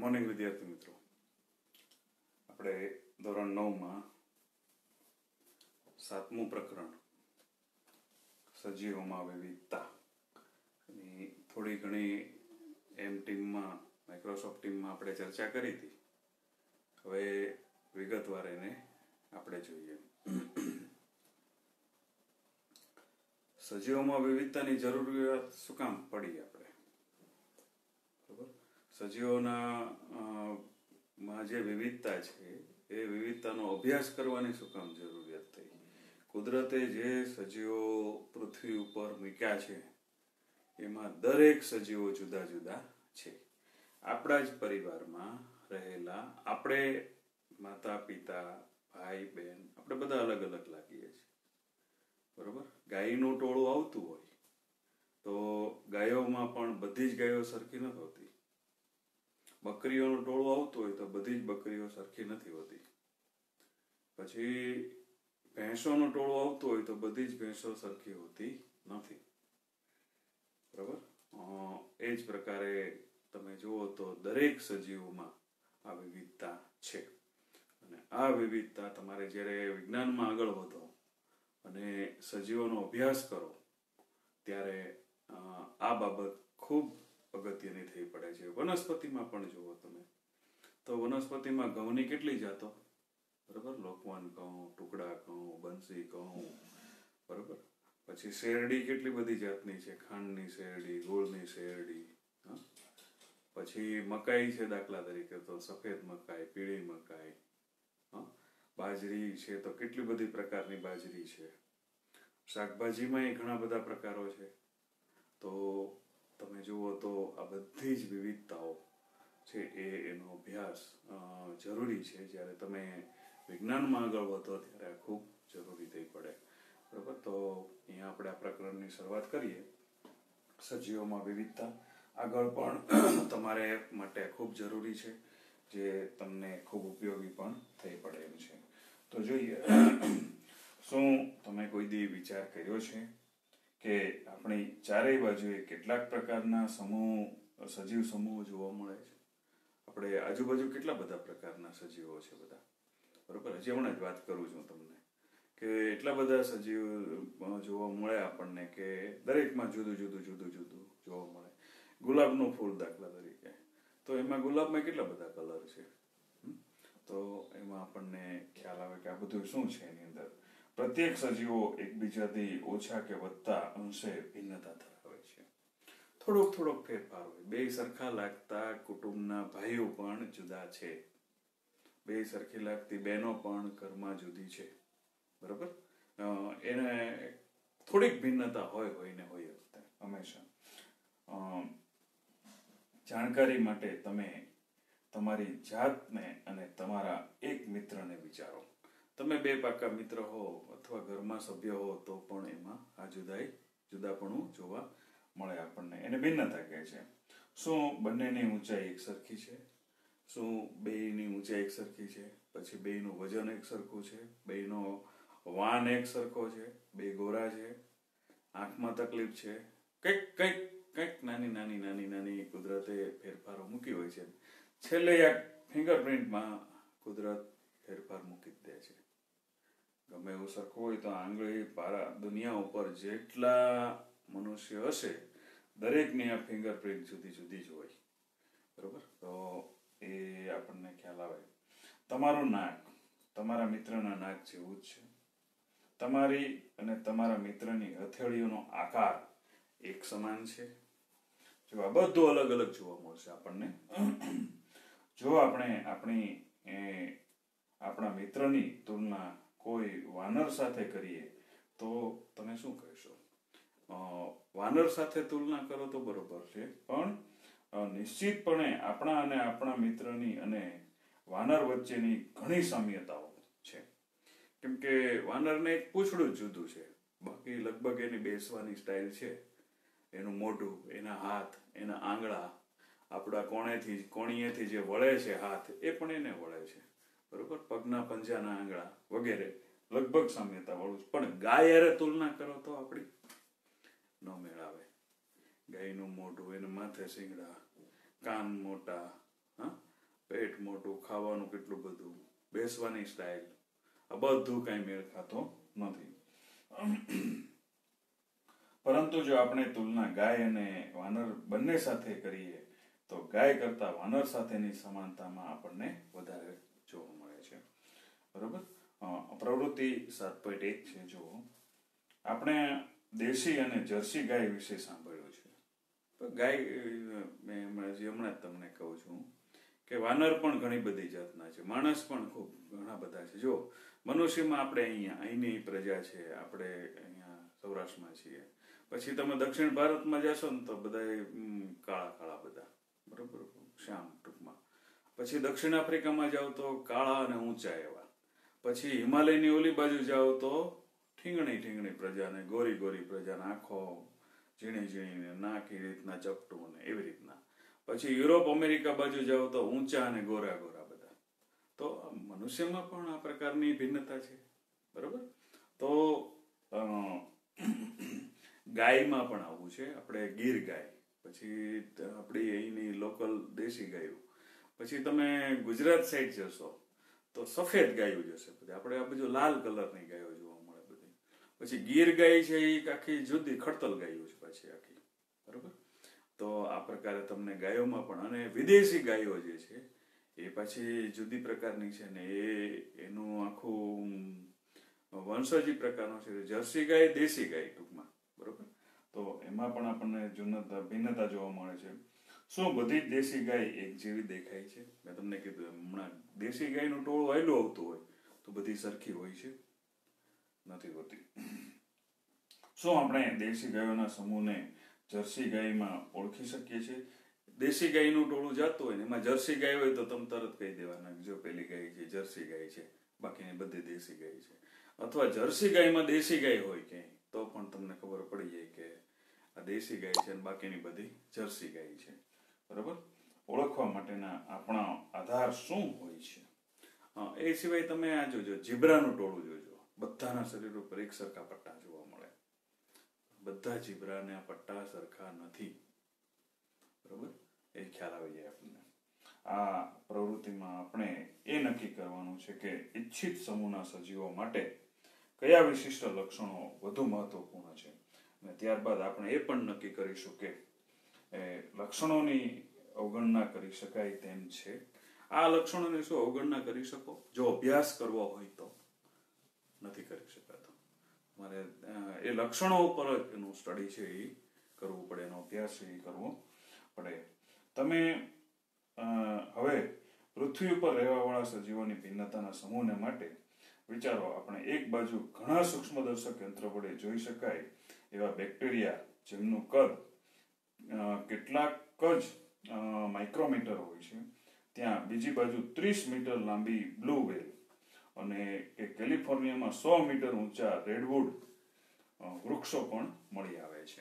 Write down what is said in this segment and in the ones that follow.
Morning વિદ્યાર્થી મિત્રો, આપણે ધોરણ 9 માં 7મું પ્રકરણ સજીવોમાં વિવિધતા ની થોડી ઘણી ટીમમાં માઇક્રોસોફ્ટ ટીમમાં આપણે ચર્ચા કરી હતી. હવે વિગતવાર એને આપણે જોઈએ. સજીવોમાં વિવિધતાની જરૂરિયાત શું કામ પડી આપણે? બરાબર, સજીવોના માં જે વિવિધતા છે એ વિવિધતાનો અભ્યાસ કરવાની શું કામ જરૂરિયાત થઈ? કુદરતે જે સજીવો પૃથ્વી ઉપર મૂક્યા છે એમાં દરેક સજીવો જુદા જુદા છે. આપણા જ પરિવારમાં રહેલા આપણે માતા પિતા ભાઈ બહેન આપણે બધા અલગ અલગ લાગીએ છીએ. બરોબર, ગાયનું ટોળું આવતું હોય તો ગાયોમાં પણ બધી જ ગાયો સરખી નથી હોતી. બકરીઓનું ટોળું આવતું હોય તો બધી જ બકરીઓ સરખી નથી હોતી. પછી ભેંસોનું ટોળું આવતું હોય તો બધી જ ભેંસો સરખી હોતી નથી. બરાબર, એ જ પ્રકારે તમે જુઓ તો દરેક સજીવોમાં આ વિવિધતા છે. અને આ વિવિધતા તમારે જ્યારે વિજ્ઞાનમાં આગળ વધો અને સજીવોનો અભ્યાસ કરો ત્યારે આ બાબત ખૂબ અગત્યની થઈ પડે છે. વનસ્પતિમાં પણ જુઓ તમે તો વનસ્પતિમાં ઘઉંની કેટલી જાતો? બરાબર, લોકવન ઘઉં, ટુકડા ઘઉં, બંસી ઘઉં. બરાબર, પછી શેરડી કેટલી બધી જાતની છે, ખાંડની શેરડી, ગોળની શેરડી. પછી મકાઈ છે, દાખલા તરીકે તો સફેદ મકાઈ, પીળી મકાઈ. બાજરી છે તો કેટલી બધી પ્રકારની બાજરી છે. શાકભાજીમાં ઘણા બધા પ્રકારો છે. તો તમે જુઓ તો આ બધી જ વિવિધતાઓ છે એનો અભ્યાસ જરૂરી છે. જ્યારે તમે વિજ્ઞાનમાં આગળ વધો ત્યારે ખૂબ જરૂરી થઈ પડે. બરાબર, તો અહીંયા આપણે આ પ્રકરણની શરૂઆત કરીએ. સજીવોમાં વિવિધતા આગળ પણ તમારે માટે ખૂબ જરૂરી છે, જે તમને ખૂબ ઉપયોગી પણ થઈ પડે એમ છે. તો જોઈએ, શું તમે કોઈ દી વિચાર કર્યો છે કે આપણી ચારેય બાજુએ કેટલાક પ્રકારના સજીવ સમૂહો જોવા મળે છે? આપણે આજુબાજુ કેટલા બધા પ્રકારના સજીવો છે બધા. બરોબર, હજી હમણાં જ વાત કરું છું તમને કે એટલા બધા સજીવ જોવા મળે આપણને કે દરેકમાં જુદું જુદું જોવા મળે. ગુલાબનું ફૂલ દાખલા તરીકે, તો એમાં ગુલાબમાં કેટલા બધા કલર છે. તો એમાં આપણને ખ્યાલ આવે કે આ બધું શું છે. એની અંદર પ્રત્યેક સજીવો એકબીજાથી ઓછા કે વધતા અંશે ભિન્નતા ધરાવે છે. થોડોક ફેરફાર હોય. બે સરખા લાગતા કુટુંબના ભાઈઓ પણ જુદા છે. બે સરખી લાગતી બહેનો પણ ઘરમાં જુદી છે. બરોબર, એને થોડીક ભિન્નતા હોય હંમેશા. જાણકારી માટે તમે તમારી જાતને અને તમારા એક મિત્રને વિચારો. તમે બે પાકા મિત્ર હો અથવા ઘરમાં સભ્ય હો તો પણ એમાં આ જુદાપણું જોવા મળે આપણને. એને ભિન્નતા કહે છે. શું બંનેની ઊંચાઈ એક સરખી છે? શું બેયની ઊંચાઈ એક સરખી છે? પછી બેયનું વજન એક સરખું છે? બેયનો વાન એક સરખો છે? બે ગોરા છે? આંખમાં તકલીફ છે? કંઈક નાની કુદરતે ફેરફારો મૂકી હોય છે. છેલ્લે આ ફિંગરપ્રિન્ટમાં કુદરત ફેરફાર મૂકી જ દે છે. ગમે એવું સરખું હોય તો આંગળી દુનિયા ઉપર જેટલા મનુષ્ય હશે દરેકની આ ફિંગરપ્રિન્ટ જુદી જ હોય. બરોબર, તો એ આપણને ખ્યાલ આવે. તમારું નાક તમારા મિત્રના નાક જેવું જ છે. તમારી અને તમારા મિત્રની હથેળીઓનો આકાર એક સમાન છે. જો આ બધું અલગ અલગ જોવા મળશે આપણને. જો આપણે આપણા મિત્રની તુલના કોઈ વાનર સાથે કરીએ તો તમે શું કહેશો? વાનર સાથે તુલના કરો તો બરોબર છે, પણ નિશ્ચિતપણે આપણા અને આપણા મિત્રની અને વાનર વચ્ચેની ઘણી સામ્યતાઓ છે. કેમ કે વાનરને એક પૂંછડું જ જુદું છે, બાકી લગભગ એની બેસવાની સ્ટાઇલ છે, એનું મોઢું, એના હાથ, એના આંગળા, આપણા કોણીએથી જે વળે છે હાથ એ પણ એને વળે છે. બરોબર, પગના પંજાના આંગળા વગેરે લગભગ સામ્યતા વાળું. પણ ગાય હારે તુલના કરો તો આપણી ન મેળ આવે. ગાયનું મોઢું, એના માથે શિંગડા, કાન મોટા, પેટ મોટું, ખાવાનું કેટલું બધું, બેસવાની સ્ટાઇલ, આ બધું કઈ મેળ ખાતો નથી. પરંતુ જો આપણે તુલના ગાય અને વાનર બંને સાથે કરીએ તો ગાય કરતા વાનર સાથેની સમાનતામાં આપણને વધારે જોવા મળે છે. બરોબર. પ્રવૃત્તિ 7.1 છે. જુઓ, આપણે દેશી અને જર્સી ગાય વિશે સાંભળ્યું છે. તો ગાય મેં હમણાં જ તમને કહું છું કે વાનર પણ ઘણી બધી જાતના છે, માણસ પણ ખૂબ ઘણા બધા છે. જો મનુષ્યમાં આપણે અહીંની પ્રજા છે, આપણે અહીંયા સૌરાષ્ટ્રમાં છીએ. પછી તમે દક્ષિણ ભારતમાં જશો ને તો બધા કાળા કાળા બધા, બરોબર, શ્યામ ટૂંકમાં. પછી દક્ષિણ આફ્રિકામાં જાઓ તો કાળા અને ઊંચા એવા. પછી હિમાલયની ઓલી બાજુ જાઓ તો ઠીંગણી પ્રજાને, ગોરી ગોરી પ્રજાના, આંખો ઝીણી ઝીણી, નાક એ રીતના ચપટું ને એવી રીતના. પછી યુરોપ અમેરિકા બાજુ જાઓ તો ઊંચા અને ગોરા ગોરા બધા. તો મનુષ્યમાં પણ આ પ્રકારની ભિન્નતા છે. બરોબર. તો ગાયમાં પણ આવું છે. આપણે ગીર ગાય, પછી આપણી અહીંની લોકલ દેશી ગાયો. પછી તમે ગુજરાત સાઈડ જશો તો સફેદ ગાયો જશે. પછી આપણે આ બધું લાલ કલરની ગાયો જોવા મળે બધી. પછી ગીર ગાય છે એ આખી જુદી ખડતલ ગાયો છે પાછી આખી. બરોબર. તો આ પ્રકારે તમને ગાયોમાં પણ, અને વિદેશી ગાયો જે છે એ પાછી જુદી પ્રકારની છે ને એનું આખું વંશજ પ્રકારનો છે. જર્સી ગાય, દેશી ગાય ટૂંકમાં. બરોબર. તો એમાં પણ આપણને ભિન્નતા જોવા મળે છે. શું બધી જ દેશી ગાય એક જેવી દેખાય છે? મેં તમને કીધું હમણાં, દેશી ગાયનું ટોળું આયલું આવતું હોય તો બધી સરખી હોય છે? નથી હોતી. શું આપણે દેશી ગાયોના સમૂહને જર્સી ગાયમાં ઓળખી શકીએ છીએ? દેશી ગાયનું ટોળું જતું હોય ને એમાં જર્સી ગાય હોય તો તમે તરત કહી દેવાના જો પેલી ગાય છે જર્સી ગાય છે, બાકીની બધી દેશી ગાય છે. અથવા જર્સી ગાયમાં દેશી ગાય હોય ક્યાંય તો પણ તમને ખબર પડી જાય કે આ દેશી ગાય છે અને બાકીની બધી જર્સી ગાય છે. બરોબર. ઓળખવા માટેના આપણા આધાર શું હોય છે? એ સિવાય તમે આ જોજો, જીબ્રાનું ટોળું જોજો. બધાના શરીર ઉપર એક સરખા પટ્ટા જોવા મળે. બધા જીબ્રાના પટ્ટા સરખા નથી. બરોબર. એ ખ્યાલ આવી જાય આપણને. આ પ્રવૃત્તિમાં આપણે એ નક્કી કરવાનું છે કે ઈચ્છિત સમૂહના સજીવો માટે કયા વિશિષ્ટ લક્ષણો વધુ મહત્વપૂર્ણ છે, અને ત્યારબાદ આપણે એ પણ નક્કી કરીશું કે લક્ષણોની અવગણના કરી શકાય તેમ છે. આ લક્ષણોની શું અવગણના કરી શકો? જો અભ્યાસ કરવો હોય તો નથી કરી શકાતો. મારે એ લક્ષણો ઉપર જ એનું સ્ટડી છે એ કરવું પડે, એનો અભ્યાસ એ કરવો પડે. તમે હવે પૃથ્વી ઉપર રહેવાવાળા સજીવોની ભિન્નતાના સમૂહને માટે વિચારો. આપણે એક બાજુ ઘણા સૂક્ષ્મદર્શક યંત્ર વડે જોઈ શકાય એવા બેક્ટેરિયા, જેમનું કદ કેટલાક જ માઇક્રોમીટર હોય છે, ત્યાં બીજી બાજુ 30 મીટર લાંબી બ્લુ વેલ અને કેલિફોર્નિયામાં 100 મીટર ઊંચા રેડવુડ વૃક્ષો પણ મળી આવે છે.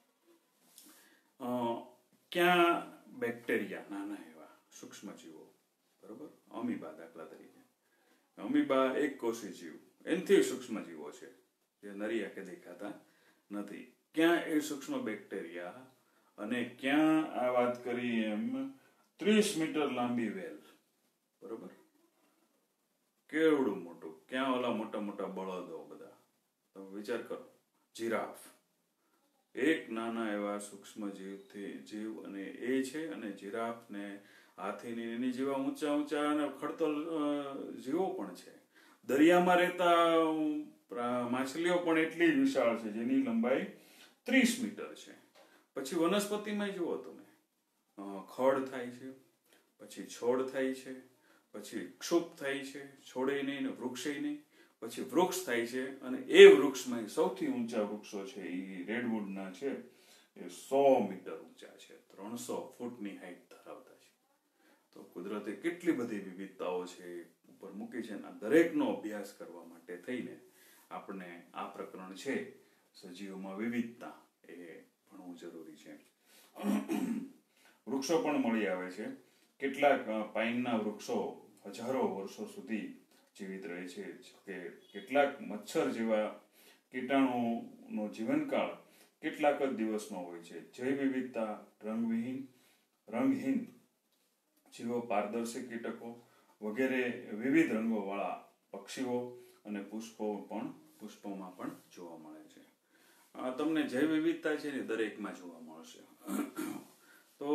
ક્યાં બેક્ટેરિયા, નાના એવા સૂક્ષ્મજીવો, બરોબર, અમીબા દાખલા તરીકે. અમીબા એક કોષી જીવ, એનાથી સૂક્ષ્મજીવો છે જે નરી આંખે દેખાતા નથી. ક્યાં એ સૂક્ષ્મ બેક્ટેરિયા અને ક્યાં આ વાત કરી એમ 30 મીટર લાંબી વેલ. બરોબર. કેવડું મોટું. ક્યાં ઓલા મોટા મોટા બળદો બધા. તમે વિચાર કરો. જીરાફ એક નાના એવા સૂક્ષ્મ જીવ અને એ છે, અને જીરાફ ને હાથીની એની જેવા ઊંચા ઊંચા અને ખડતલ જીવો પણ છે. દરિયામાં રહેતા માછલીઓ પણ એટલી જ વિશાળ છે જેની લંબાઈ 30 મીટર છે. પછી વનસ્પતિમાં જુઓ તમે, ખડ થાય છે, પછી છોડ થાય છે, પછી ક્ષુપ થાય છે, છોડે નહીં ને વૃક્ષે નહીં, પછી વૃક્ષ થાય છે, અને એ વૃક્ષમાં સૌથી ઊંચા વૃક્ષો છે એ રેડવુડના છે, એ 100 મીટર ઊંચા છે, 300 ફૂટની હાઈટ ધરાવતા છે. તો કુદરતે કેટલી બધી વિવિધતાઓ છે ઉપર મૂકી છે. આ દરેકનો અભ્યાસ કરવા માટે થઈને આપણે આ પ્રકરણ છે સજીવોમાં વિવિધતા એ ભણવું જરૂરી છે. વૃક્ષો પણ મળી આવે છે. કેટલાક પાઇનના વૃક્ષો હજારો વર્ષો સુધી જીવિત રહે છે, કે કેટલાક મચ્છર જેવા કીટાણુનો જીવનકાળ કેટલાક જ દિવસનો હોય છે. જૈવ વિવિધતા રંગહીન જીવો, પારદર્શી કીટકો વગેરે વિવિધ રંગોવાળા પક્ષીઓ અને પુષ્પોમાં પણ જોવા મળે છે. તમને જે વિવિધતા છે એ દરેકમાં જોવા મળશે. તો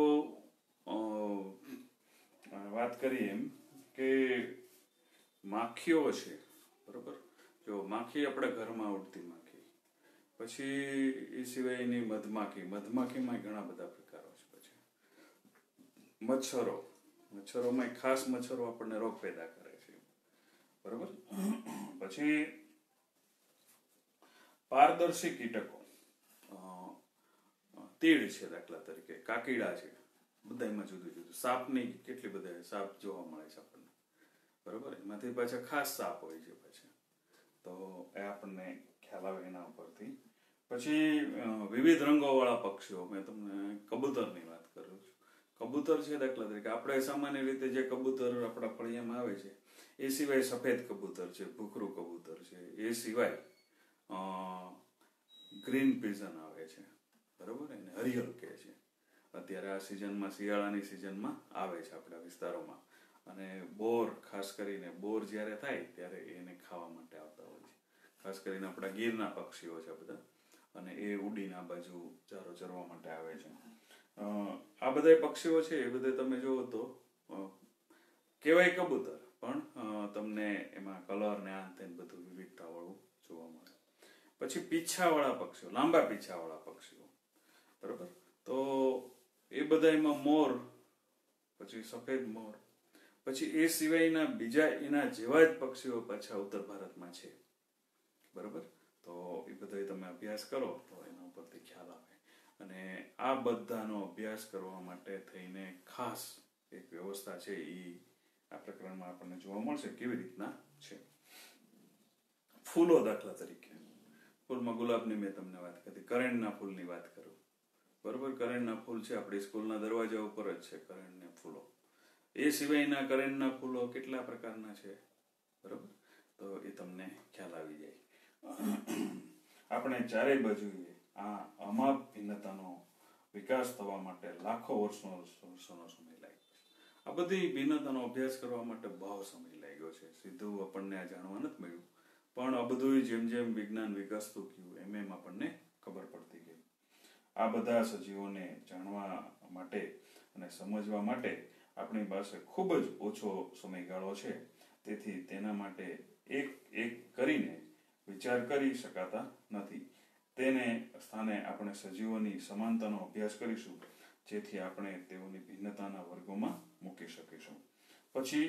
વાત કરીએ એમ કે માખીઓ છે, બરોબર. જો માખી આપણા ઘરમાં ઉડતી માખી, પછી એ સિવાયની મધમાખીમાં ઘણા બધા પ્રકારો છે. પછી મચ્છરોમાં ખાસ મચ્છરો આપણને રોગ પેદા કરે છે, બરોબર. પછી પારદર્શી કીટકો, તીડ છે, દાખલા તરીકે કાકીડા છે, બધામાં જુદું જુદું. સાપની કેટલી બધા સાપ જોવા મળે છે આપણને, બરોબર. એમાંથી પાછા ખાસ સાપ હોય છે પાછા, તો એ આપણને ખ્યાલ આવે એના ઉપરથી. પછી વિવિધ રંગોવાળા પક્ષીઓ, મેં તમને કબૂતરની વાત કરું છું. કબૂતર છે, દાખલા તરીકે આપણે સામાન્ય રીતે જે કબૂતર આપણા ફળિયામાં આવે છે એ સિવાય સફેદ કબૂતર છે, ભૂખરું કબૂતર છે, એ સિવાય ગ્રીન પીઝન આવે છે, બરોબર. એને હરિહર કહે છે. અત્યારે આ સિઝનમાં, શિયાળાની સિઝનમાં આવે છે આપણા વિસ્તારોમાં. અને બોર, ખાસ કરીને બોર જ્યારે થાય ત્યારે એને ખાવા માટે આવતા હોય છે. ખાસ કરીને આપણા ગીરના પક્ષીઓ છે બધા, અને એ ઉડીને આ બાજુ ચારો ચરવા માટે આવે છે. આ બધા પક્ષીઓ છે એ બધા તમે જુઓ તો કહેવાય કબૂતર, પણ તમને એમાં કલર ને આ તે બધું વિવિધતાવાળું જોવા મળે. પછી પીછાવાળા પક્ષીઓ, લાંબા પીછાવાળા પક્ષીઓ, બરોબર. તો એ બધા એમાં મોર, પછી સફેદ મોર, પછી એ સિવાયના બીજા એના જેવા જ પક્ષીઓ પાછા ઉત્તર ભારતમાં છે, બરોબર. તો એ બધા તમે અભ્યાસ કરો તો એના ઉપરથી ખ્યાલ આવે. અને આ બધાનો અભ્યાસ કરવા માટે થઈને ખાસ એક વ્યવસ્થા છે એ આ પ્રકરણમાં આપણને જોવા મળશે કેવી રીતના છે. ફૂલો, દાખલા તરીકે ફૂલમાં ગુલાબની મેં તમને વાત કરી, કરેણના ફૂલની વાત કરું, બરોબર. કરેણના ફૂલ છે આપણી સ્કૂલના દરવાજા ઉપર જ છે કરેણના ફૂલો. એ સિવાયના કરેણના ફૂલો કેટલા પ્રકારના છે, બરોબર. તો એ તમને ખ્યાલ આવી જાય. આપણે ચારેય બાજુએ આ અમાપ ભિન્નતાનો વિકાસ થવા માટે લાખો વર્ષનો સમય લાગ્યો. આ બધી ભિન્નતાનો અભ્યાસ કરવા માટે બહુ સમય લાગ્યો છે. સીધું આપણને આ જાણવા નથી મળ્યું, પણ આ બધું જેમ જેમ વિજ્ઞાન વિકસતું ગયું એમ આપણને ખબર પડતી ગઈ. આ બધા સજીવોને જાણવા માટે અને સમજવા માટે આપણી પાસે ખૂબ જ ઓછો સમયગાળો છે. તેથી તેના માટે એક કરીને વિચાર કરી શકાતા નથી. તેને સ્થાને આપણે સજીવોની સમાનતાનો અભ્યાસ કરીશું, જેથી આપણે તેઓની ભિન્નતાના વર્ગોમાં મૂકી શકીશું. પછી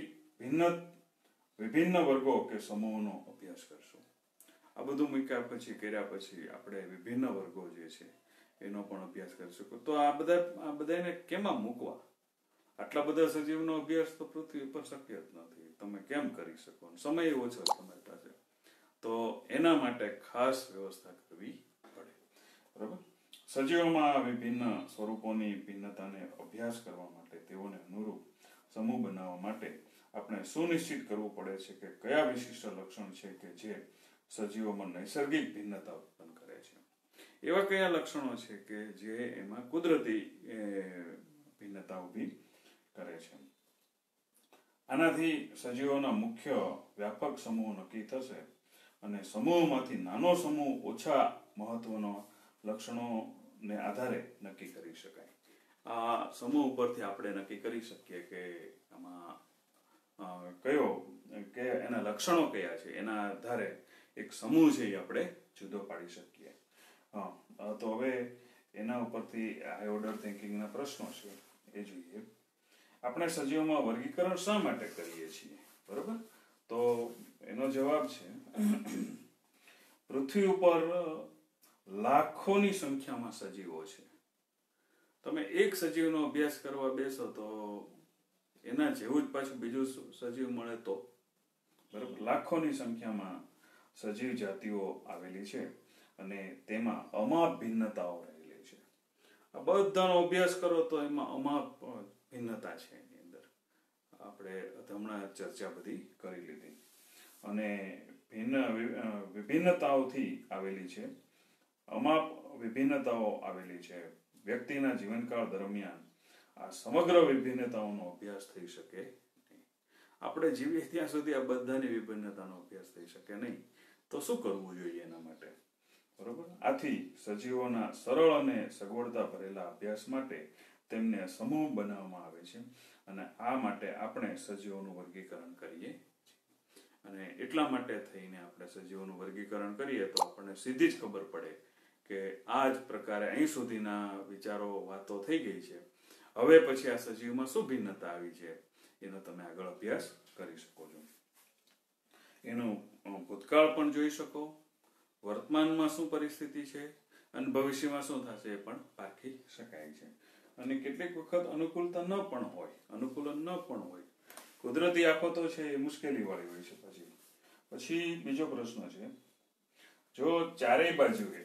વિભિન્ન વર્ગો કે સમૂહોનો અભ્યાસ કરશું. આ બધું કર્યા પછી આપણે વિભિન્ન વર્ગો જે છે એનો પણ અભ્યાસ કરીશું. તો આ બધાને કેમાં મૂકવા? આટલા બધા સજીવનો અભ્યાસ તો પૃથ્વી પર શક્ય જ નથી. તમે કેમ કરી શકો? સમય ઓછો તમારી પાસે, તો એના માટે ખાસ વ્યવસ્થા કરવી પડે, બરાબર. સજીવોમાં વિભિન્ન સ્વરૂપોની ભિન્નતાને અભ્યાસ કરવા માટે, તેઓને અનુરૂપ સમૂહ બનાવવા માટે આપણે સુનિશ્ચિત કરવું પડે છે કે કયા વિશિષ્ટ લક્ષણ છે કે જે સજીવોમાં નૈસર્ગિક ભિન્નતા ઉત્પન્ન કરે છે. એવા કયા લક્ષણો છે કે જે એમાં કુદરતી ભિન્નતા ઊભી કરે છે. આનાથી સજીવોના મુખ્ય વ્યાપક સમૂહ નક્કી થશે અને સમૂહમાંથી નાનો સમૂહ ઓછા મહત્વનો લક્ષણોને આધારે નક્કી કરી શકાય. આ સમૂહ ઉપરથી આપણે નક્કી કરી શકીએ કે આમાં એના લક્ષણો કયા છે. એના આધારે એક સમૂહ છે એ આપણે જુદો પાડી શકીએ. તો હવે એના ઉપરથી હાઈ ઓર્ડર થિંકિંગના પ્રશ્નો છે એ જોઈએ. આપણે સજીવોમાં વર્ગીકરણ શા માટે કરીએ છીએ, બરોબર? તો એનો જવાબ છે, પૃથ્વી ઉપર લાખોની સંખ્યામાં સજીવો છે. તમે એક સજીવનો અભ્યાસ કરવા બેસો તો એના જેવું જ પાછું બીજું સજીવ મળે તો, બરોબર. લાખોની સંખ્યામાં સજીવ જાતિઓ આવેલી છે અને તેમાં અમાપ ભિન્નતાઓ રહેલી છે. આ બધાનો અભ્યાસ કરો તો એમાં અમાપ ભિન્નતા છે. એની અંદર આપણે હમણાં ચર્ચા બધી કરી લીધી. અને વિભિન્નતાઓથી આવેલી છે, અમાપ વિભિન્નતાઓ આવેલી છે. વ્યક્તિના જીવનકાળ દરમિયાન આ સમગ્ર વિભિન્નતાઓનો અભ્યાસ થઈ શકે નહીં. આપણે જીવીએ ત્યાં સુધી આ બધાની વિભિન્નતાનો અભ્યાસ થઈ શકે નહીં. તો શું કરવું જોઈએ એના માટે? બરોબર. આથી સજીવોના સરળ અને સગવડતા ભરેલા અભ્યાસ માટે તેમને સમૂહ બનાવવામાં આવે છે અને આ માટે આપણે સજીવોનું વર્ગીકરણ કરીએ છીએ. અને એટલા માટે થઈને આપણે સજીવોનું વર્ગીકરણ કરીએ તો આપણને સીધી જ ખબર પડે કે આ જ પ્રકારે અહીં સુધીના વિચારો વાતો થઈ ગઈ છે. હવે પછી આ સજીવમાં શું ભિન્નતા આવી છે એનો તમે આગળ અભ્યાસ કરી શકો છો. એનું ભૂતકાળ પણ જોઈ શકો, વર્તમાનમાં શું પરિસ્થિતિ છે અને ભવિષ્યમાં શું થશે એ પણ પારખી શકાય છે. અને કેટલીક વખત અનુકૂળતા ન પણ હોય, અનુકૂલન ન પણ હોય, કુદરતી આફતો છે એ મુશ્કેલી વાળી હોય છે. પછી બીજો પ્રશ્ન છે, જો ચારેય બાજુએ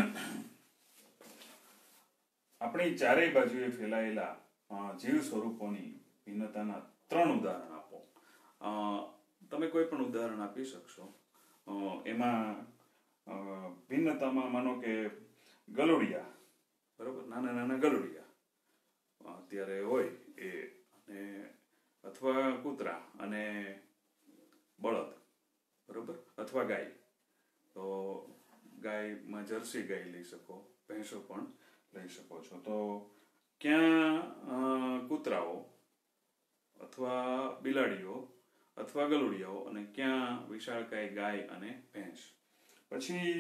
આપણી ચારેય બાજુએ ફેલાયેલા જીવ સ્વરૂપોની ભિન્નતાના 3 ઉદાહરણ આપો. તમે કોઈ પણ ઉદાહરણ આપી શકશો. એમાં ભિન્નતામાં માનો કે ગલુડિયા, બરોબર, નાના નાના ગલુડિયા અત્યારે હોય એ, અને અથવા કૂતરા અને બળદ, બરોબર, અથવા ગાય. તો ગાયમાં જર્સી ગાય લઈ શકો, ભેંસો પણ લઈ શકો છો. તો ક્યાં કૂતરાઓ અથવા બિલાડીઓ અથવા ગલુડિયાઓ અને ક્યાં વિશાળકાય ગાય અને ભેંસ. પછી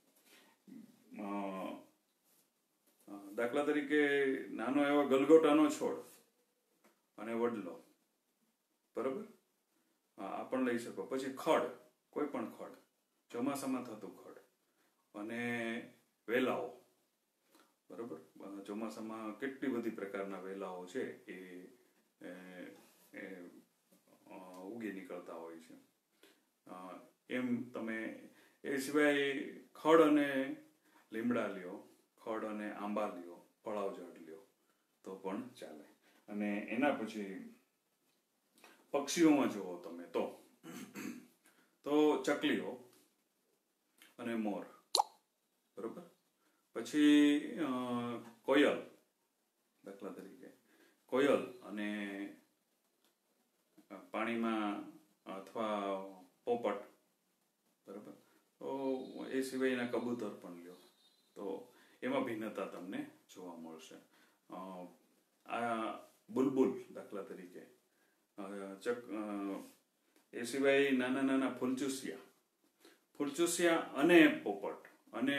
દાખલા તરીકે નાનો એવો ગલગોટાનો છોડ અને વડલો, બરોબર, આ પણ લઈ શકો. પછી ખડ, કોઈ પણ ખડ, ચોમાસામાં થતું ખડ, અને વેલાઓ, બરોબર. ચોમાસામાં કેટલી બધી પ્રકારના વેલાઓ છે એ ઉગી નીકળતા હોય છે. એમ તમે એ સિવાય ખડ અને લીમડા લ્યો, ખડ અને આંબા લ્યો, પળાવ ઝાડ લ્યો તો પણ ચાલે. અને એના પછી પક્ષીઓમાં જુઓ તમે તો ચકલીઓ અને મોર, બરોબર. પછી કોયલ, દાખલા તરીકે કોયલ અને પાણીમાં અથવા પોપટ, બરોબર. તો એ સિવાયના કબૂતર પણ લ્યો તો એમાં ભિન્નતા તમને જોવા મળશે. આ બુલબુલ દાખલા તરીકે, એ સિવાય નાના નાના ફૂલચૂસિયા અને પોપટ અને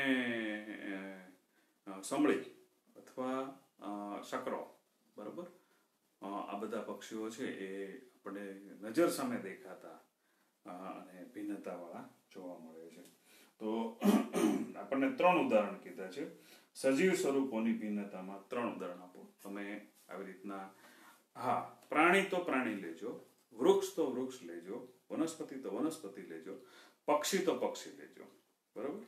સમળી અથવા શકરો, બરોબર. આ બધા પક્ષીઓ છે એ આપણે નજર સામે દેખાતા અને ભિન્નતાવાળા જોવા મળે છે. તો આપણને 3 ઉદાહરણ કીધા છે. સજીવ સ્વરૂપોની ભિન્નતામાં 3 ઉદાહરણ આપો તમે આવી રીતના. હા, પ્રાણી તો પ્રાણી લેજો, વૃક્ષ તો વૃક્ષ લેજો, વનસ્પતિ તો વનસ્પતિ લેજો, પક્ષી તો પક્ષી લેજો, બરોબર.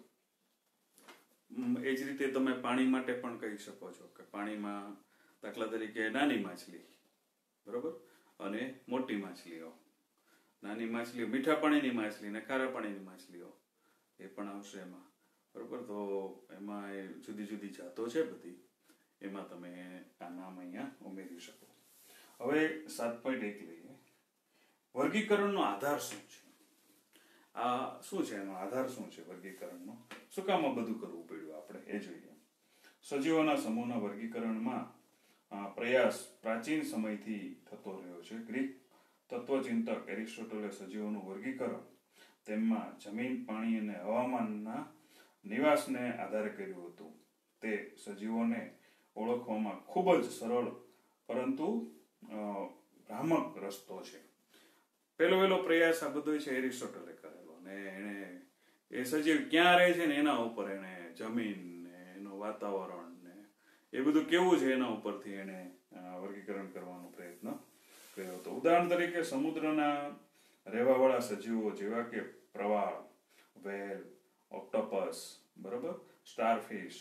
એ જ રીતે તમે પાણી માટે પણ કહી શકો છો કે પાણીમાં દાખલા તરીકે નાની માછલી, બરોબર, અને મોટી માછલીઓ. નાની માછલીઓ, મીઠા પાણીની માછલી ને ખારા પાણીની માછલીઓ એ પણ આવશે એમાં, બરોબર. તો એમાં જુદી જુદી જાતો છે બધી, એમાં તમે આ નામ અહીંયા ઉમેરી શકો. હવે 7.1 લઈએ. વર્ગીકરણનો આધાર શું છે? આ શું છે, એનો આધાર શું છે વર્ગીકરણનો? શું કામ આ બધું કરવું પડ્યું આપણે એ જોઈએ. સજીવોના સમૂહના વર્ગીકરણમાં પ્રયાસ પ્રાચીન સમયથી થતો રહ્યો છે. ગ્રીક તત્વચિંતક એરિસ્ટોટલે સજીવોનું વર્ગીકરણ તેમાં જમીન, પાણી અને હવામાનના નિવાસને આધારે કર્યું હતું. તે સજીવોને ઓળખવામાં ખૂબ જ સરળ પરંતુ ભ્રામક રસ્તો છે. પહેલો પ્રયાસ આ બધો છે એરિસ્ટોટલે કરેલો, ને એને એ સજીવ ક્યાં રહે છે ને એના ઉપર એને જમીન ને એનું વાતાવરણ ને એ બધું કેવું છે એના ઉપરથી એને વર્ગીકરણ કરવાનો પ્રયત્ન કર્યો હતો. ઉદાહરણ તરીકે સમુદ્રના રહેવાવાળા સજીવો જેવા કે પ્રવાળ, વ્હેલ, ઓક્ટોપસ, બરોબર, સ્ટારફિશ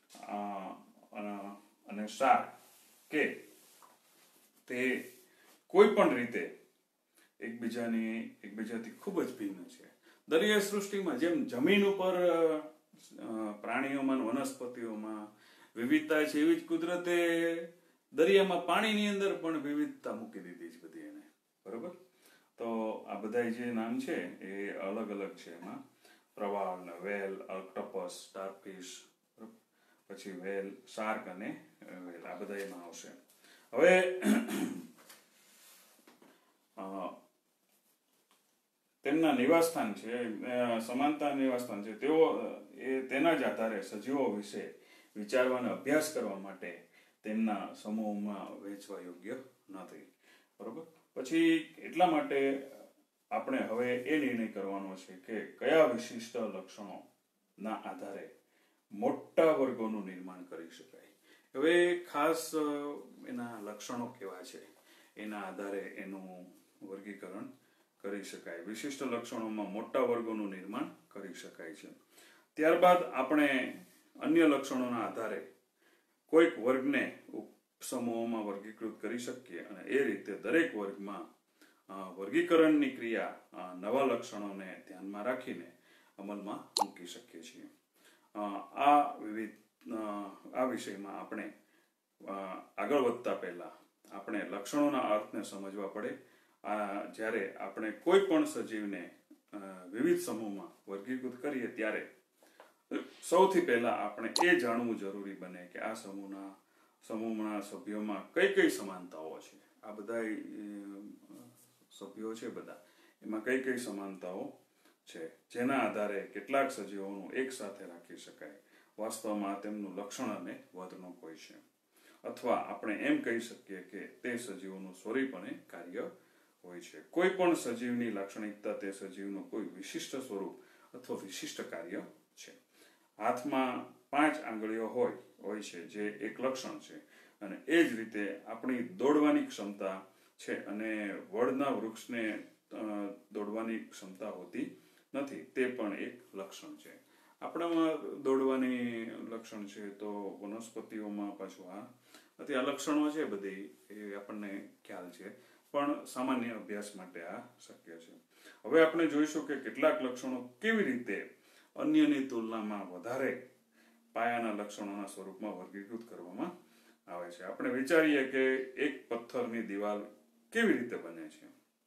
અને શાર્ક કે તે કોઈ પણ રીતે એકબીજાથી ખૂબ જ ભિન્ન છે. દરિયાઈ સૃષ્ટિમાં જેમ જમીન ઉપર પ્રાણીઓમાં, વનસ્પતિઓમાં વિવિધતા છે, એવી જ કુદરતે દરિયામાં પાણીની અંદર પણ વિવિધતા મૂકી દીધી છે બધી એને, બરોબર. તો આ બધા જે નામ છે એ અલગ અલગ છે. એમાં પ્રવાળ, વેલ, ઓક્ટોપસ, સ્ટારફિશ, પછી વેલ, શાર્ક અને વેલ, આ બધા એમાં આવશે. હવે તેમના નિવાસસ્થાન છે, સમાનતા નિવાસસ્થાન છે, તેના જ આધારે સજીવો વિશે વિચારવા અને અભ્યાસ કરવા માટે તેમના સમૂહમાં વહેંચવા યોગ્ય નથી, બરોબર. પછી એટલા માટે આપણે હવે એ નિર્ણય કરવાનો છે કે કયા વિશિષ્ટ લક્ષણોના આધારે મોટા વર્ગોનું નિર્માણ કરી શકાય. હવે ખાસ એના લક્ષણો કેવા છે એના આધારે એનું વર્ગીકરણ કરી શકાય. વિશિષ્ટ લક્ષણોમાં મોટા વર્ગોનું નિર્માણ કરી શકાય છે. ત્યારબાદ આપણે અન્ય લક્ષણોના આધારે કોઈક વર્ગને ઉપસમૂહોમાં વર્ગીકૃત કરી શકીએ અને એ રીતે દરેક વર્ગમાં વર્ગીકરણની ક્રિયા નવા લક્ષણોને ધ્યાનમાં રાખીને અમલમાં મૂકી શકીએ છીએ. આ વિષયમાં આપણે આગળ વધતા પહેલા આપણે લક્ષણોના અર્થને સમજવા પડે. જ્યારે આપણે કોઈ પણ સજીવને વિવિધ સમૂહમાં વર્ગીકૃત કરીએ ત્યારે સૌથી પહેલા આપણે એ જાણવું જરૂરી બને કે આ સમૂહના સભ્યોમાં કઈ કઈ સમાનતાઓ છે. આ બધા સભ્યો છે બધા, એમાં કઈ કઈ સમાનતાઓ છે જેના આધારે કેટલાક સજીવોનું એક સાથે રાખી શકાય. વાસ્તવમાં તેમનું લક્ષણ અને વર્તણૂક હોય છે, અથવા આપણે એમ કહી શકીએ કે તે સજીવોનું સ્વરૂપ અને કાર્ય હોય છે. કોઈ પણ સજીવની લાક્ષણિકતા તે સજીવનું કોઈ વિશિષ્ટ સ્વરૂપ અથવા વિશિષ્ટ કાર્ય છે. હાથમાં 5 આંગળીઓ હોય છે જે એક લક્ષણ છે, અને એ જ રીતે આપણી દોડવાની ક્ષમતા છે અને વડના વૃક્ષને દોડવાની ક્ષમતા હોતી નથી, તે પણ એક લક્ષણ છે. આપણામાં દોડવાની લક્ષણ છે તો વનસ્પતિઓમાં પાછું આ લક્ષણો છે બધી એ આપણને ખ્યાલ છે, પણ સામાન્ય અભ્યાસ માટે આ શક્ય છે. હવે આપણે જોઈશું કે કેટલાક લક્ષણો કેવી રીતે અન્યની તુલનામાં વધારે પાયાના લક્ષણોના સ્વરૂપમાં વર્ગીકૃત કરવામાં આવે છે. આપણે વિચારીએ કે એક પથ્થરની દિવાલ કેવી રીતે બને છે.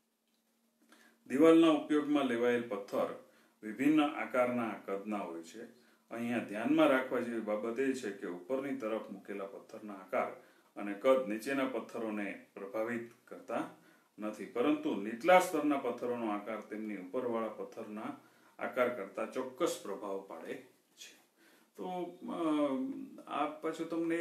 દિવાલના ઉપયોગમાં લેવાયેલ પથ્થર વિભિન્ન આકારના કદના હોય છે. અહીંયા ધ્યાનમાં રાખવા જેવી બાબત એ છે કે ઉપરની તરફ મૂકેલા પથ્થરના આકાર અને કદ નીચેના પથ્થરોને પ્રભાવિત કરતા નથી, પરંતુ નીચલા સ્તરના પથ્થરોનો આકાર તેમની ઉપરવાળા પથ્થરના આકાર કરતા ચોક્કસ પ્રભાવ પાડે છે. તો આ પાછું તમને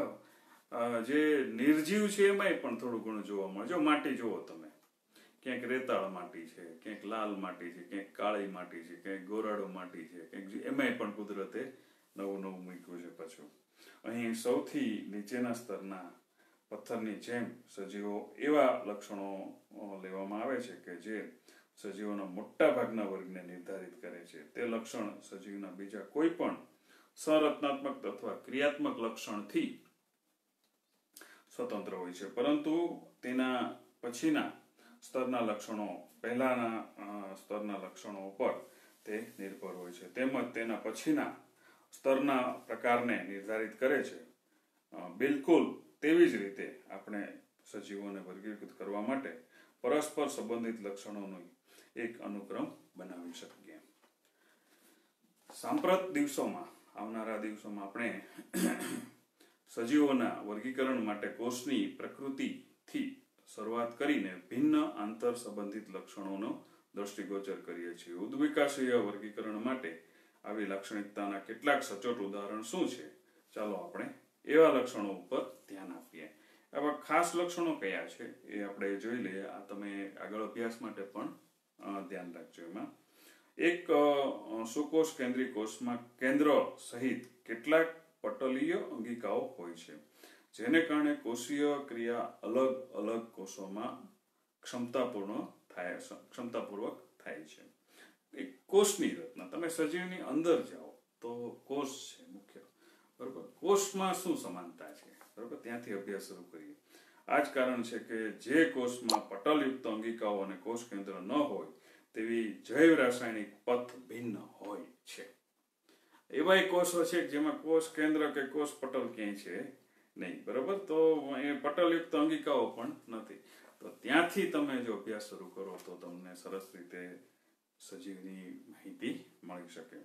જે નિર્જીવ છે એમાંય પણ થોડું ઘણું જોવા મળે. જો માટી જુઓ તમે, ક્યાંક રેતાળ માટી છે, ક્યાંક લાલ માટી છે, ક્યાંક કાળી માટી છે, ક્યાંક ગોરાડો માટી છે, ક્યાંક એમાંય પણ કુદરતે નવું મૂક્યું છે. પાછું અહીં સૌથી નીચેના સ્તરના પથ્થરની જેમ સજીવો એવા લક્ષણો લેવામાં આવે છે કે જે સજીવોના મોટા ભાગના વર્ગને નિર્ધારિત કરે છે. તે લક્ષણ સજીવના બીજા કોઈ પણ સંરચનાત્મક અથવા ક્રિયાત્મક લક્ષણથી સ્વતંત્ર હોય છે, પરંતુ તેના પછીના સ્તરના લક્ષણો પહેલાના સ્તરના લક્ષણો ઉપર તે નિર્ભર હોય છે. તેમજ તેના પછીના સ્તરના પ્રકારને નિર્ધારિત કરે છે. બિલકુલ તેવી જ રીતે આપણે સજીવોને વર્ગીકૃત કરવા માટે પરસ્પર સંબંધિત લક્ષણોનો એક અનુક્રમ બનાવી શકીએ. સાંપ્રત દિવસોમાં, આવનારા દિવસોમાં આપણે સજીવોના વર્ગીકરણ માટે કોષની પ્રકૃતિથી શરૂઆત કરીને ભિન્ન આંતર સંબંધિત લક્ષણોનો દ્રષ્ટિગોચર કરીએ છીએ. ઉદ્વિકાસીય વર્ગીકરણ માટે આવી લાક્ષણિકતાના કેટલાક સચોટ ઉદાહરણ શું છે? ચાલો આપણે એવા લક્ષણો ઉપર ધ્યાન આપીએ. આવા ખાસ લક્ષણો કયા છે એ આપણે જોઈ લઈએ. આ તમે આગળ અભ્યાસ માટે પણ ધ્યાન રાખજો. એમાં એક સુકોષ કેન્દ્રી કોષમાં કેન્દ્ર સહિત કેટલાક પટલીય અંગિકાઓ હોય છે, જેને કારણે કોષીય ક્રિયા અલગ અલગ કોષોમાં ક્ષમતાપૂર્વક થાય છે. એક કોષની રચના, તમે સજીવની અંદર જાઓ તો કોષ છે મુખ્ય, બરોબર. કોષમાં શું સમાનતા છે, બરોબર, ત્યાંથી અભ્યાસ શરૂ કરીએ. આ જ કારણ છે કે જે કોષમાં પટલયુક્ત અંગિકાઓ અને કોષ કેન્દ્ર ન હોય તેવી જૈવ રાસાયણિક પથ ભિન્ન હોય છે. એવા કોષો છે જેમાં કોષ કેન્દ્ર કે કોષ પટલ ક્યાંય છે નહીં, બરોબર. તો એ પટલયુક્ત અંગિકાઓ પણ નથી. તો ત્યાંથી તમે જો અભ્યાસ શરૂ કરો તો તમને સરસ રીતે સજીવની માહિતી મળી શકે.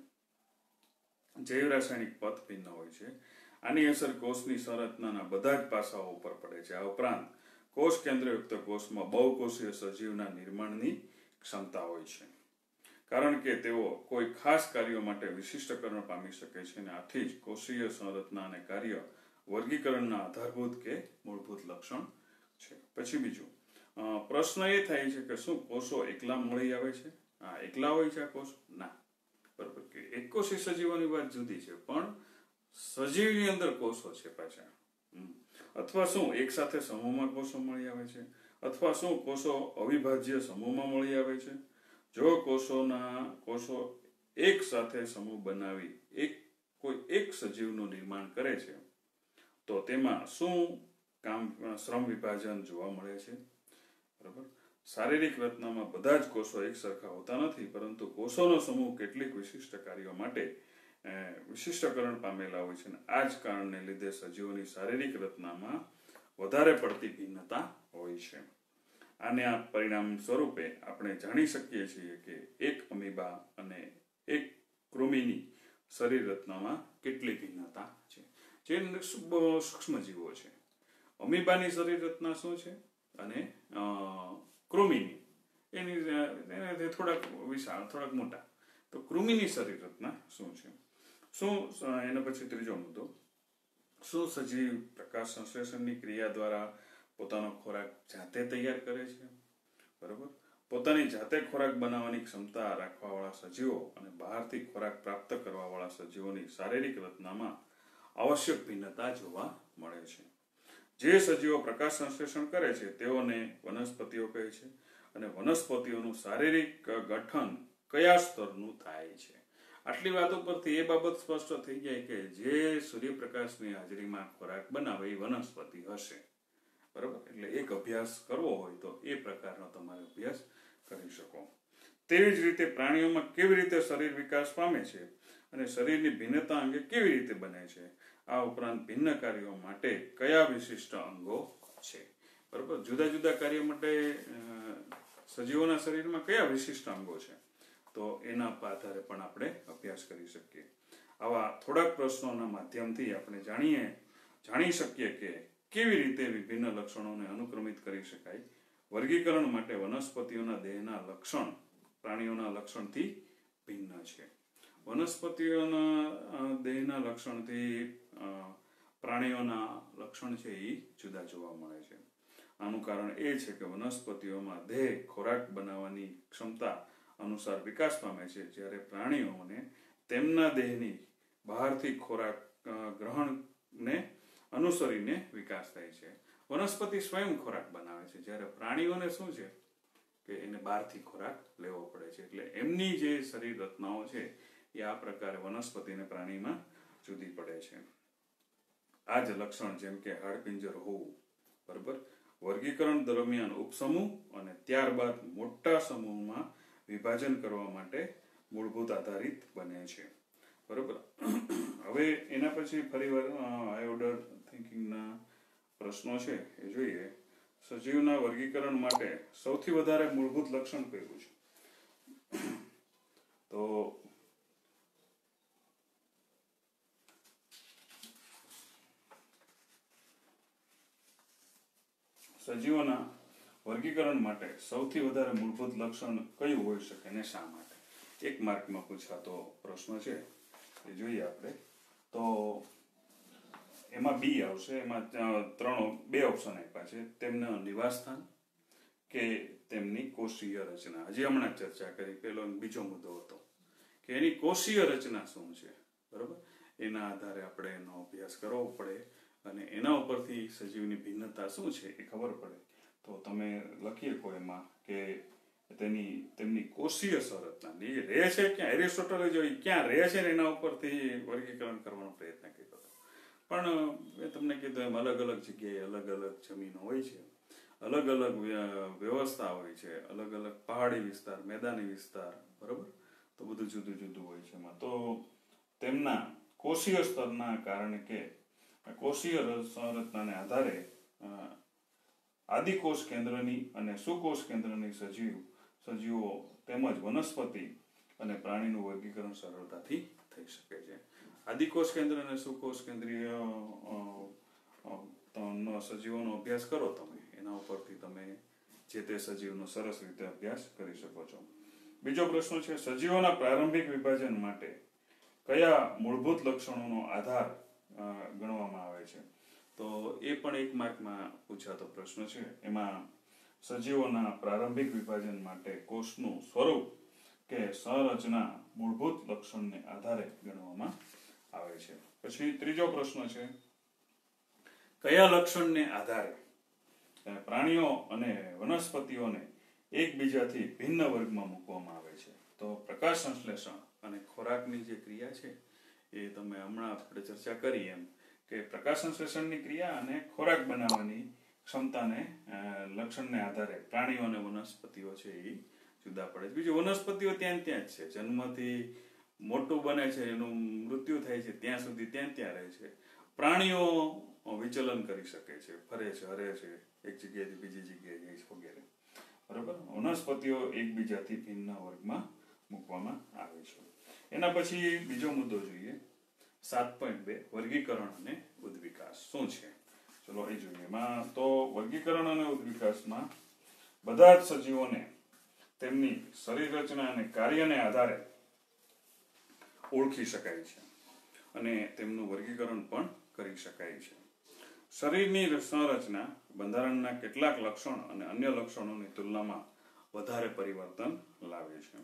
જૈવ રાસાયણિક પથ ભિન્ન હોય છે. આની અસર કોષની સંરચનાના બધા જ પાસાઓ ઉપર પડે છે. આ ઉપરાંત કોષ કેન્દ્રયુક્ત કોષમાં બહુકોષીય સજીવના નિર્માણની ક્ષમતા હોય છે, કારણ કે તેઓ કોઈ ખાસ કાર્યો માટે વિશિષ્ટકરણ પામી શકે છે અને આથી જ કોષીય સંરચના અને કાર્ય વર્ગીકરણના આધારભૂત કે મૂળભૂત લક્ષણ છે. પછી બીજું પ્રશ્ન એ થાય છે કે શું કોષો એકલા મળી આવે છે? એકલા હોય છે આ કોષ? ના, બરોબર. કે એકકોષી સજીવોની વાત જુદી છે, પણ સજીવની અંદર કોષો છે પાછા. અથવા શું એક સાથે સમૂહમાં કોષો મળી આવે છે? અથવા શું કોષો અવિભાજ્ય સમૂહમાં મળી આવે છે? જો કોષો એક સાથે સમૂહ બનાવી કોઈ એક સજીવનું નિર્માણ કરે છે તો તેમાં શું શ્રમ વિભાજન જોવા મળે છે? બરાબર. શારીરિક રચનામાં બધા જ કોષો એક સરખા હોતા નથી, પરંતુ કોષોનો સમૂહ કેટલીક વિશિષ્ટ કાર્યો માટે વિશિષ્ટકરણ પામેલા હોય છે અને આ જ કારણને લીધે સજીવોની શારીરિક રચનામાં વધારે પડતી ભિન્નતા હોય છે. આને આ પરિણામ સ્વરૂપે આપણે જાણી શકીએ છીએ કે એક અમીબા અને એક કૃમિની શરીર રચનામાં કેટલી ભિન્નતા છે. જે સૂક્ષ્મ જીવો છે, અમીબાની શરીર રચના શું છે અને કૃમિની એની થોડાક વિશાળ, થોડાક મોટા. તો કૃમિની શરીર રચના શું છે? એના પછી ત્રીજો મુદ્દો, શું સજીવ પ્રકાશ સંશ્લેષણની ક્રિયા દ્વારા પોતાનો ખોરાક જાતે તૈયાર કરે છે? બરોબર. પોતાની જાતે ખોરાક બનાવવાની ક્ષમતા રાખવાવાળા સજીવો અને બહારથી ખોરાક પ્રાપ્ત કરવાવાળા સજીવોની શારીરિક રચનામાં આવશ્યક ભિન્નતા જોવા મળે છે. જે સજીવો પ્રકાશ સંશ્લેષણ કરે છે તેઓને વનસ્પતિઓ કહે છે અને વનસ્પતિઓનું શારીરિક ગઠન કયા સ્તરનું થાય છે? આટલી વાતો પરથી એ બાબત સ્પષ્ટ થઈ જાય કે જે સૂર્યપ્રકાશની હાજરીમાં ખોરાક બનાવે એ વનસ્પતિ હશે. બરોબર. એટલે એક અભ્યાસ કરવો હોય તો એ પ્રકારનો તમારે અભ્યાસ કરી શકો. તેવી જ રીતે પ્રાણીઓમાં કેવી રીતે શરીર વિકાસ પામે છે અને શરીરની ભિન્નતા અંગે કેવી રીતે બને છે, આ ઉપરાંત ભિન્ન કાર્યો માટે કયા વિશિષ્ટ અંગો છે? બરોબર. જુદા જુદા કાર્ય માટે સજીવોના શરીરમાં કયા વિશિષ્ટ અંગો છે, તો એના આધારે પણ આપણે અભ્યાસ કરી શકીએ. આવા થોડાક પ્રશ્નોના માધ્યમથી આપણે જાણી શકીએ કે કેવી રીતે વિભિન્ન લક્ષણોને અનુક્રમિત કરી શકાય. વર્ગીકરણ માટે વનસ્પતિઓના દેહના લક્ષણ પ્રાણીઓના લક્ષણથી ભિન્ન છે. વનસ્પતિઓના દેહના લક્ષણથી પ્રાણીઓના લક્ષણ છે એ જુદા જોવા મળે છે. આનું કારણ એ છે કે વનસ્પતિઓમાં દેહ ખોરાક બનાવવાની ક્ષમતા અનુસાર વિકાસ પામે છે, જ્યારે પ્રાણીઓને તેમના દેહની બહારથી ખોરાક ગ્રહણને અનુસરીને વિકાસ થાય છે. વનસ્પતિ સ્વયં ખોરાક બનાવે છે, જ્યારે પ્રાણીઓને શું છે કે એને બહારથી ખોરાક લેવો પડે છે. એટલે એમની જે શરીર રચનાઓ છે એ આ પ્રકારે વનસ્પતિ અને પ્રાણીમાં જુદી પડે છે. આ જ લક્ષણ જેમ કે હાડપિંજર હોવું, બરોબર, વર્ગીકરણ દરમિયાન ઉપસમૂહ અને ત્યારબાદ મોટા સમૂહમાં વિભાજન કરવા માટે મૂળભૂત આધારિત બને છે. બરોબર. હવે એના પછી ફરીવાર હાઈ ઓર્ડર થિંકિંગના પ્રશ્નો છે એ જોઈએ. સજીવના વર્ગીકરણ માટે સૌથી વધારે મૂળભૂત લક્ષણ કયું છે? તો સજીવોના વર્ગીકરણ માટે સૌથી વધારે મૂળભૂત લક્ષણ કયું હોઈ શકે ને શા માટે? 1 માર્કમાં પૂછાતો પ્રશ્ન છે એ જોઈએ આપણે. તો એમાં બી આવશે. એમાં 2 ઓપ્શન આપ્યા છે. તેમના નિવાસસ્થાન કે તેમની કોષીય રચના. હજી હમણાં ચર્ચા કરી, પેલો બીજો મુદ્દો હતો કે એની કોષીય રચના શું છે. બરોબર. એના આધારે આપણે એનો અભ્યાસ કરવો પડે અને એના ઉપરથી સજીવની ભિન્નતા શું છે એ ખબર પડે. તો તમે લખી શકો એમાં કે તેમની કોષીય સંરચના રહે છે ક્યાં. એરિસ્ટોટલે જો ક્યાં રહે છે ને એના ઉપરથી વર્ગીકરણ કરવાનો પ્રયત્ન કર્યો હતો. પણ મેં તમને કીધું એમ અલગ અલગ જગ્યાએ અલગ અલગ જમીનો હોય છે, અલગ અલગ વ્યવસ્થા હોય છે, અલગ અલગ પહાડી વિસ્તાર, મેદાની વિસ્તાર, બરોબર. તો બધું જુદું જુદું હોય છે એમાં. તો તેમના કોષીય સ્તરના કારણે કે કોષીય સંરચનાને આધારે આદિકોષ કેન્દ્રની અને સુકોષ કેન્દ્રની સજીવો તેમજ વનસ્પતિ અને પ્રાણીનું વર્ગીકરણ સરળતાથી થઈ શકે છે. આદિકોષ કેન્દ્ર અને સુકોષ કેન્દ્રીય સજીવોનો અભ્યાસ કરો તમે, એના ઉપરથી તમે જે તે સજીવનો સરસ રીતે અભ્યાસ કરી શકો છો. બીજો પ્રશ્ન છે, સજીવોના પ્રારંભિક વિભાજન માટે કયા મૂળભૂત લક્ષણોનો આધાર ગણવામાં આવે છે? તો એ પણ એક માર્કમાં પૂછાતો પ્રશ્ન છે. એમાં સજીવોના પ્રારંભિક વિભાજન માટે કોષનું સ્વરૂપ કે સંરચના મૂળભૂત લક્ષણને આધારે ગણવામાં આવે છે. પછી ત્રીજો પ્રશ્ન છે, કયા લક્ષણને આધારે પ્રાણીઓ અને વનસ્પતિઓને એકબીજાથી ભિન્ન વર્ગમાં મૂકવામાં આવે છે? તો પ્રકાશ સંશ્લેષણ અને ખોરાકની જે ક્રિયા છે એ તમે હમણાં આપણે ચર્ચા કરી એમ કે પ્રકાશ સંશ્લેષણની ક્રિયા અને ખોરાક બનાવવાની ક્ષમતાને લક્ષણને આધારે પ્રાણીઓ અને વનસ્પતિઓ છે એ જુદા પડે છે. બીજું, વનસ્પતિઓ ત્યાં જ છે, જન્મથી મોટું બને છે, એનું મૃત્યુ થાય છે ત્યાં સુધી ત્યાં રહે છે. પ્રાણીઓ વિચલન કરી શકે છે, ફરે છે, હરે છે, એક જગ્યાએથી બીજી જગ્યાએ જાય છે વગેરે. બરાબર. વનસ્પતિઓ એકબીજાથી ભિન્ન વર્ગમાં મૂકવામાં આવે છે. એના પછી બીજો મુદ્દો જોઈએ, 7.2 વર્ગીકરણ અને ઉદ્વિકાસ શું છે? ચલો એ જોઈએ. એમાં તો વર્ગીકરણ અને ઉદ્વિકાસમાં બધા જ સજીવોને તેમની શરીર રચના અને કાર્યને આધારે ઓળખી શકાય છે અને તેમનું વર્ગીકરણ પણ કરી શકાય છે. શરીરની સંરચના બંધારણના કેટલાક લક્ષણ અને અન્ય લક્ષણોની તુલનામાં વધારે પરિવર્તન લાવે છે.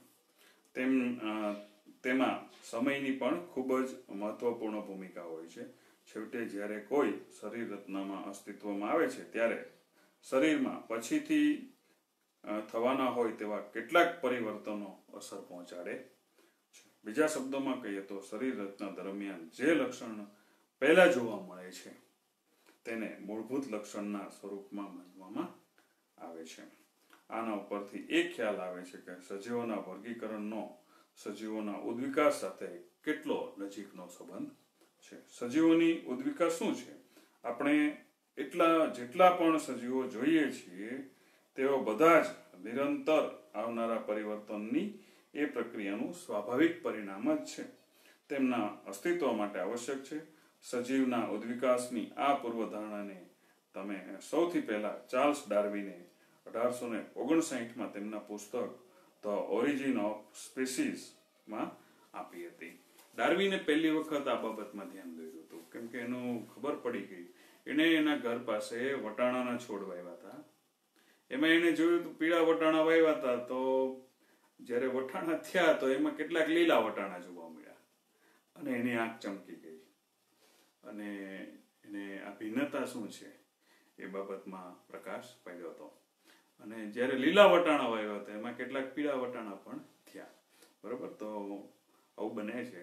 તેમાં સમયની પણ ખૂબ જ મહત્વપૂર્ણ ભૂમિકા હોય છે. છેવટે જ્યારે કોઈ શરીર રચનામાં અસ્તિત્વમાં આવે છે ત્યારે શરીરમાં પછીથી થવાના હોય તેવા કેટલાક પરિવર્તનો અસર પહોંચાડે છે. બીજા શબ્દોમાં કહીએ તો શરીર રચના દરમિયાન જે લક્ષણ પહેલા જોવા મળે છે તેને મૂળભૂત લક્ષણના સ્વરૂપમાં માનવામાં આવે છે. આના ઉપરથી એક ખ્યાલ આવે છે કે સજીવોના વર્ગીકરણનો સજીવોના ઉદ્વિકાસ સાથે કેટલો નજીકનો સંબંધ છે. સજીવોની ઉદ્વિકાસ શું છે? આપણે જેટલા પણ સજીવો જોઈએ છીએ તેઓ બધા જ નિરંતર આવનારા પરિવર્તનની એ પ્રક્રિયાનું સ્વાભાવિક પરિણામ જ છે. તેમના અસ્તિત્વ માટે આવશ્યક છે. સજીવના ઉદ્વિકાસની આ પૂર્વધારણાને તમે સૌથી પહેલા ચાર્લ્સ ડાર્વિને 1859માં તેમના પુસ્તક ધ ઓરિજિન ઓફ સ્પીસીસમાં આપી હતી. ડાર્વિને પહેલી વખત આ બાબતમાં ધ્યાન દોર્યું હતું કેમ કે એનું ખબર પડી ગઈ. એણે એના ઘર પાસે વટાણાના છોડ વાવ્યા હતા. એમાં એને જોયું તો પીળા વટાણા વાવ્યા હતા, તો જ્યારે વટાણા થયા તો એમાં કેટલાક લીલા વટાણા જોવા મળ્યા અને એની આંખ ચમકી ગઈ અને એને આ ભિન્નતા શું છે એ બાબતમાં પ્રકાશ પાડ્યો હતો. અને જ્યારે લીલા વટાણા વાવ્યા હતા એમાં કેટલાક પીળા વટાણા પણ થયા. બરોબર. તો આવું બને છે.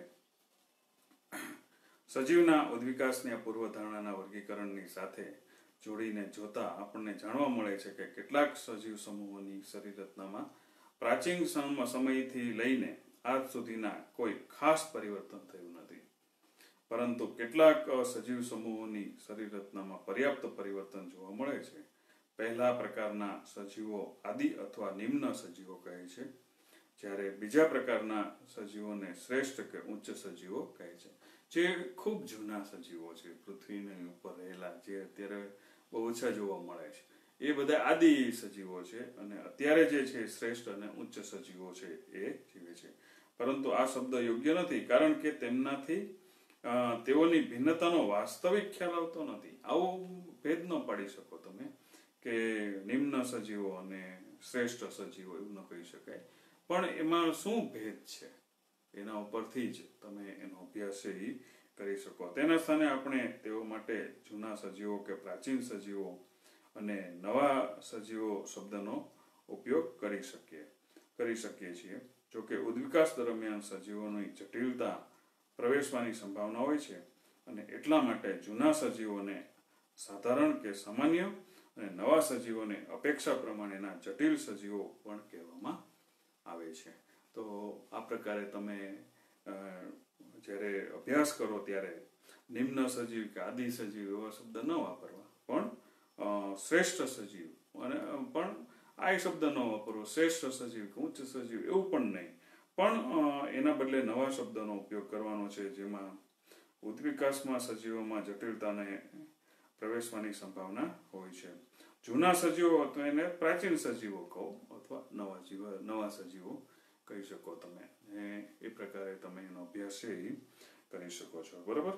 સજીવના ઉદ્વિકાસની આ પૂર્વધારણાના વર્ગીકરણની સાથે જોડીને જોતા આપણને જાણવા મળે છે કે કેટલાક સજીવ સમૂહોની શરીર રચનામાં પ્રાચીન સમયથી લઈને આજ સુધીના કોઈ ખાસ પરિવર્તન થયું નથી, પરંતુ કેટલાક સજીવ સમૂહોની શરીર રચનામાં પર્યાપ્ત પરિવર્તન જોવા મળે છે. પહેલા પ્રકારના સજીવો આદિ અથવા નિમ્ન સજીવો કહે છે, જ્યારે બીજા પ્રકારના સજીવોને શ્રેષ્ઠ કે ઉચ્ચ સજીવો કહે છે. જે ખૂબ જૂના સજીવો છે, પૃથ્વીની ઉપર રહેલા, જે અત્યારે બહુ ઓછા જોવા મળે છે, એ બધા આદિ સજીવો છે અને અત્યારે જે છે શ્રેષ્ઠ અને ઉચ્ચ સજીવો છે એ જીવે છે. પરંતુ આ શબ્દ યોગ્ય નથી, કારણ કે તેમનાથી તેઓની ભિન્નતાનો વાસ્તવિક ખ્યાલ આવતો નથી. આવો ભેદ ન પાડી શકો તમે કે નિમ્ન સજીવો અને શ્રેષ્ઠ સજીવો એવું ન કહી શકાય. પણ એમાં શું ભેદ છે એના ઉપરથી જ તમે એનો અભ્યાસ કરી શકો. તેના સ્થાને આપણે તેઓ માટે જૂના સજીવો કે પ્રાચીન સજીવો અને નવા સજીવો શબ્દનો ઉપયોગ કરી શકીએ છીએ. જોકે ઉદ્વિકાસ દરમિયાન સજીવોની જટિલતા પ્રવેશવાની સંભાવના હોય છે અને એટલા માટે જૂના સજીવોને સાધારણ કે સામાન્ય અને નવા સજીવોને અપેક્ષા પ્રમાણેના જટિલ સજીવો પણ કહેવામાં આવે છે. તો આ પ્રકારે તમે જ્યારે અભ્યાસ કરો ત્યારે નિમ્ન સજીવ કે આદિ સજીવ એવા શબ્દ ન વાપરવા, પણ શ્રેષ્ઠ સજીવ અને પણ આ શબ્દ ન વાપરવો, શ્રેષ્ઠ સજીવ કે ઉચ્ચ સજીવ એવું પણ નહીં, પણ એના બદલે નવા શબ્દનો ઉપયોગ કરવાનો છે જેમાં ઉદ્વિકાસમાં સજીવોમાં જટિલતાને પ્રવેશવાની સંભાવના હોય છે. જૂના સજીવો તો એને પ્રાચીન સજીવો કહો અથવા નવા સજીવો કહી શકો તમે. એ પ્રકારે તમે એનો અભ્યાસ છે એ કરી શકો છો. બરાબર.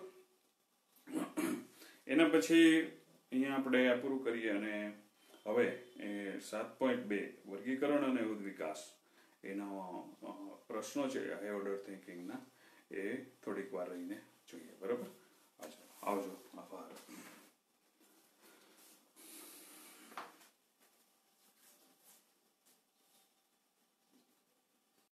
એના પછી અહીંયા આપણે આ પૂરું કરીએ અને હવે 7.2 વર્ગીકરણ અને ઉદ્વિકાસ એનો પ્રશ્નો છે હાઈ ઓર્ડર થિંકિંગના, એ થોડીક વાર રહીને જોઈએ. બરાબર. આવજો. આભાર.